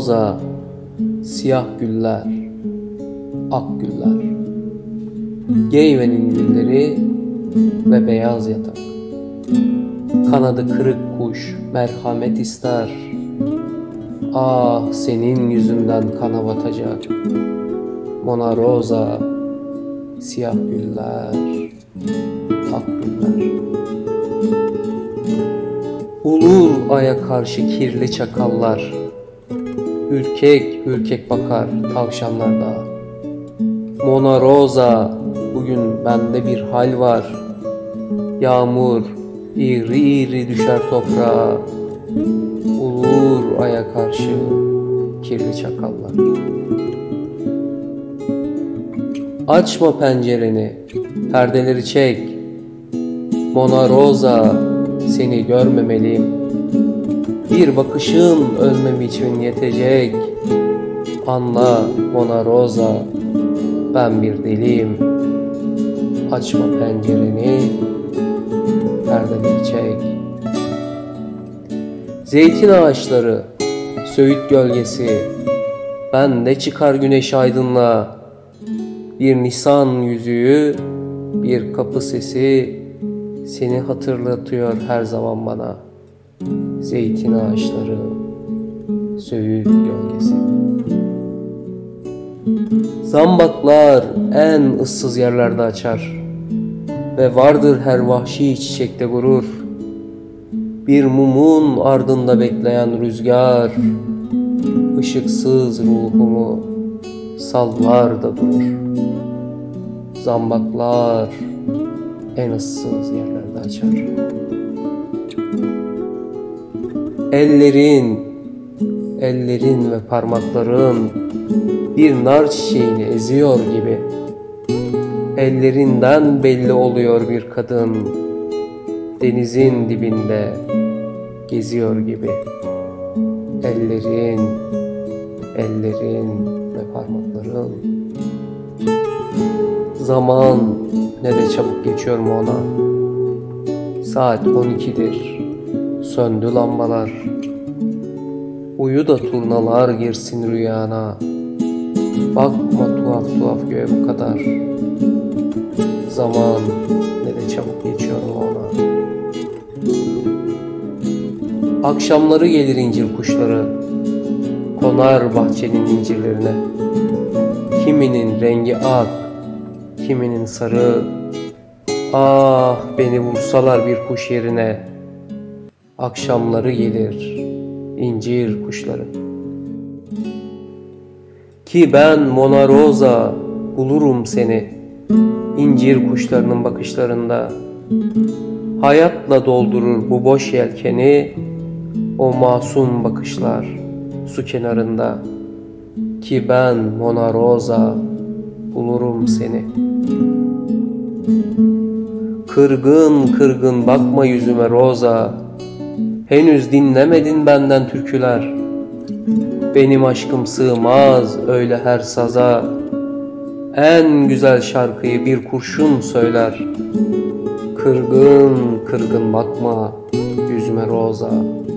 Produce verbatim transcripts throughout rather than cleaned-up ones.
Rosa, siyah güller, ak güller, Geyvenin gülleri ve beyaz yatak. Kanadı kırık kuş merhamet ister. Ah, senin yüzünden kana batacak. Mona Rosa, siyah güller, ak güller. Ulur aya karşı kirli çakallar. Ürkek ürkek bakar tavşanlar da. Mona Rosa, bugün bende bir hal var. Yağmur iri iri düşer toprağa. Ulur aya karşı kirli çakallar. Açma pencereni, perdeleri çek. Mona Rosa, seni görmemeliyim. Bir bakışın ölmem için yetecek. Anla Mona Rosa, ben bir deliyim. Açma pencereni, perdeleri çek. Zeytin ağaçları, söğüt gölgesi, bende çıkar güneş aydınla. Bir Nisan yüzüğü, bir kapı sesi seni hatırlatıyor her zaman bana. Zeytin ağaçları, söğüt gölgesi. Zambaklar en ıssız yerlerde açar ve vardır her vahşi çiçekte gurur. Bir mumun ardında bekleyen rüzgar, ışıksız ruhumu sallar da durur. Zambaklar en ıssız yerlerde açar. Ellerin, ellerin ve parmakların bir nar çiçeğini eziyor gibi. Ellerinden belli oluyor bir kadın, denizin dibinde geziyor gibi. Ellerin, ellerin ve parmakların. Zaman ne de çabuk geçiyor mu ona? Saat on ikidir, söndü lambalar. Uyu da turnalar girsin rüyana. Bakma tuhaf tuhaf göğe bu kadar. Zaman ne de çabuk geçiyor mu ona? Akşamları gelir incir kuşları, konar bahçenin incirlerine. Kiminin rengi ak, kiminin sarı. Ah, beni vursalar bir kuş yerine. Akşamları gelir incir kuşları. Ki ben Mona Rosa bulurum seni incir kuşlarının bakışlarında. Hayatla doldurur bu boş yelkeni o masum bakışlar su kenarında. Ki ben Mona Rosa bulurum seni. Kırgın kırgın bakma yüzüme Rosa, henüz dinlemedin benden türküler. Benim aşkım sığmaz öyle her saza, en güzel şarkıyı bir kurşun söyler. Kırgın kırgın bakma yüzüme Rosa.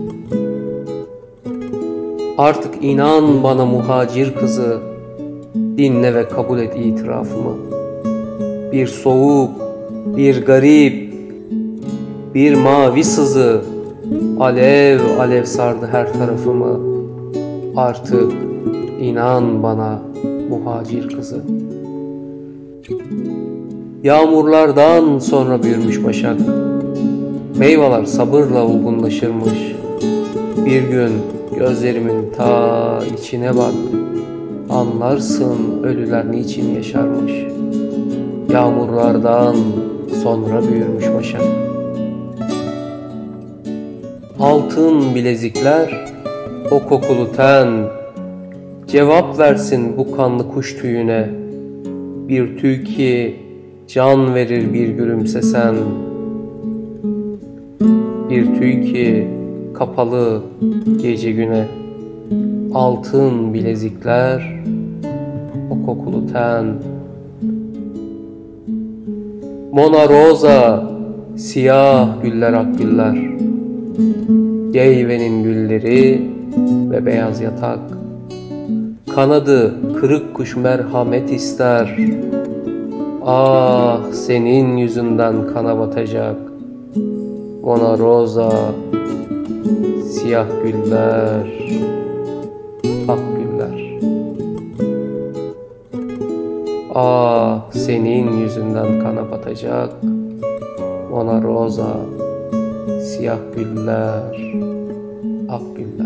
Artık inan bana muhacir kızı, dinle ve kabul et itirafımı. Bir soğuk, bir garip, bir mavi sızı alev alev sardı her tarafımı. Artık inan bana muhacir kızı. Yağmurlardan sonra büyümüş başak, meyveler sabırla olgunlaşırmış. Bir gün gözlerimin ta içine bak, anlarsın ölüler niçin yaşarmış. Yağmurlardan sonra büyürmüş başak. Altın bilezikler, o kokulu ten, cevap versin bu kanlı kuş tüyüne. Bir tüy ki can verir bir gülümsesen. Bir tüy ki kapalı gece güne. Altın bilezikler, o kokulu ten. Mona Rosa, siyah güller ak güller, Geyvenin gülleri ve beyaz yatak. Kanadı kırık kuş merhamet ister. Ah, senin yüzünden kana batacak. Mona Rosa, siyah güller, ak güller. Ah, senin yüzünden kana batacak. Mona Rosa, siyah güller, ak güller.